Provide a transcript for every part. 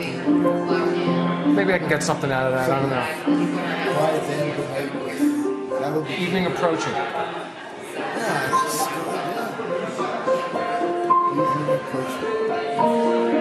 Maybe I can get something out of that. I don't know. Right at the end of the night. That'll be Evening approaching. yeah, evening approaching.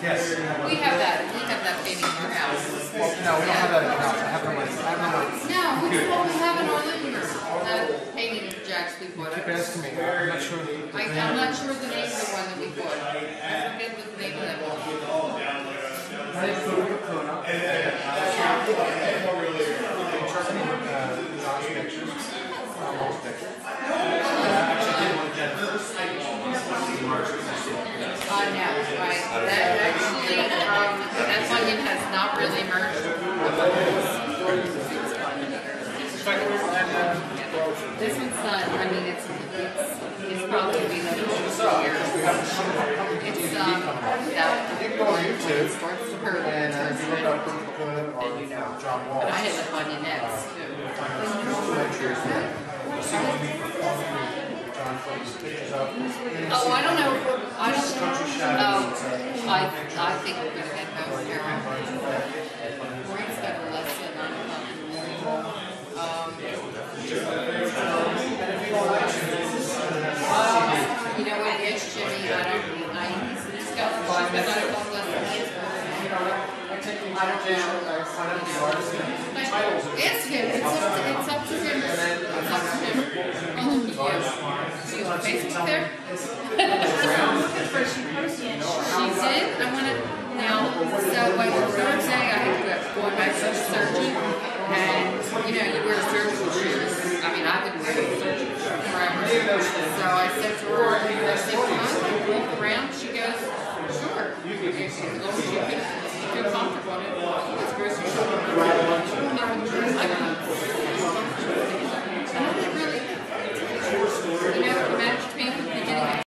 Yes. We have that painting in our house. Well, no, we don't have that in the house. I have it on my. No, we have in our living room. That painting of Jack's we bought. Keep asking me. I'm not sure. I'm not sure the name of the one that we bought. I forget the name of that one. My name's Luca Kuna. Trust me with John's pictures. Most pictures. Actually, did one Jennifer. No, right. That actually, that onion has not really merged. This one's not, I mean, it's probably going to be like 2 years. It's, that, it starts to hurt. And if you look up Luca Kuna or John But I Walsh, had the onions too. Oh, I don't know. I don't know. I think we're going to get both here. Maureen's got a lesson on you know what, yes, Jimmy, he's got a lesson. I don't know. Ask him. It's up to him. It's up to him. Do you want Facebook there? She did? I want to now. So, like Thursday, I have to go back to the surgeon.